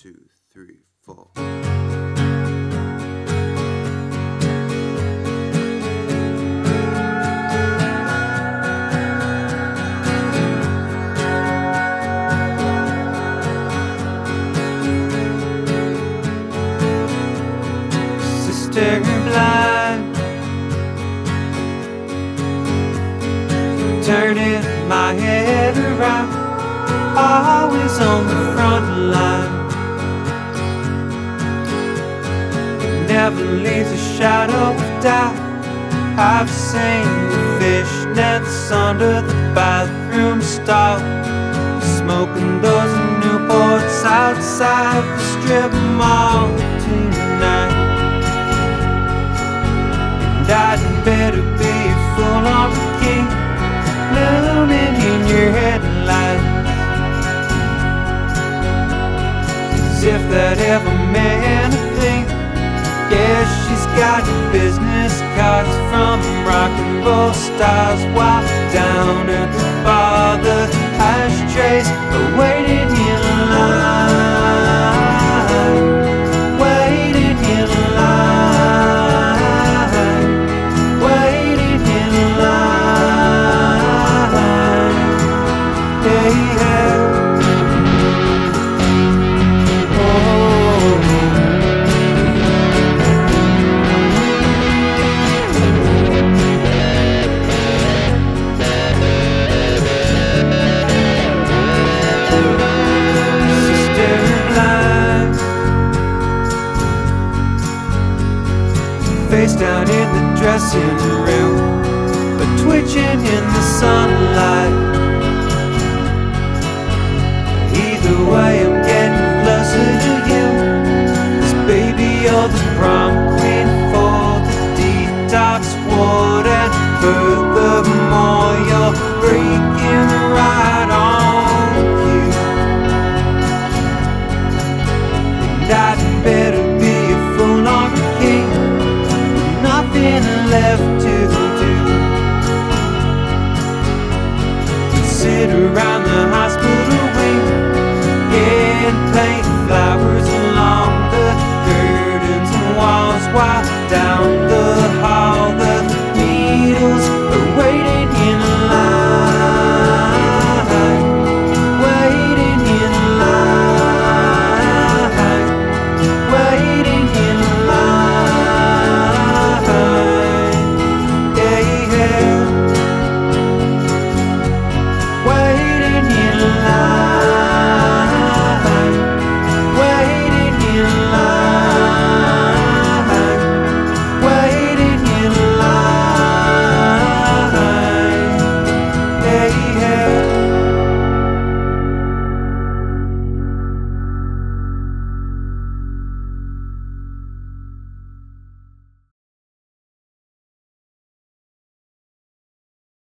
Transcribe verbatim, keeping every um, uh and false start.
two, three, four. Sister blind, turning my head around, always on the front line. Never leaves a shadow of doubt. I've seen the fishnets under the bathroom stall, smoking those Newports outside the strip mall tonight. And I'd better be a fool on the king, looming in your headlights, as if that ever meant a thing. Yeah, she's got business cards from rock and roll stars, while down at the bar the ashtrays are waiting in line, waiting in line, waiting in line. Yeah, yeah. Face down in the dressing room, but twitching in the sunlight. Either way, I'm getting closer to you, 'cause baby, you're the prom queen for the detox ward, and furthermore, you're freaking right on cue. And I